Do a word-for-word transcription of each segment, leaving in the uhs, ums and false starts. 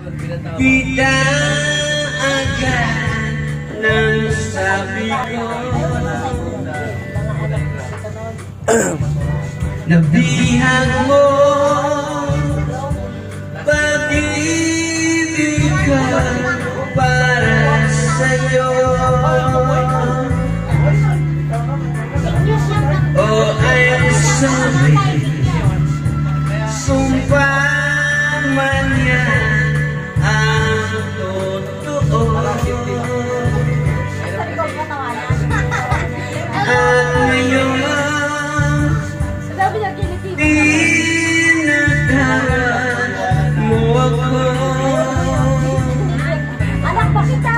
Kita agad nang sabi ko nabihag mo pag-ibig ka para sa'yo. Oh, I'm sorry, sumpah man yan ang totoo. At ngayon dinadahan mo ako. Anak pa kita.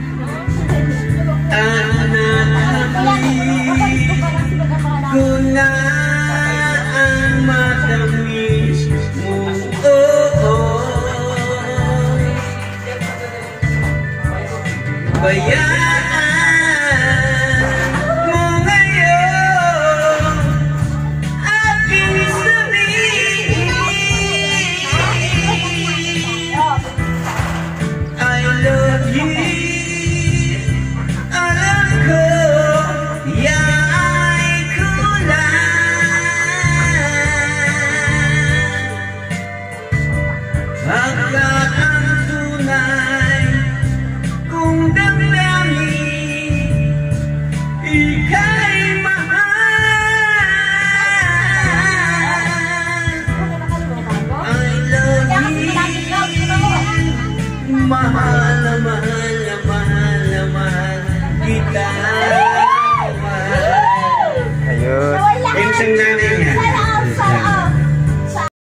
At nahalik ko na ang matamis mo. Oh, oh. Bayaan mo ngayon aking sabihin I love you. Alam ko ya'y kulang. Pagkat ang tunay kung damdamin ika'y mahal. I love you. Mahal naman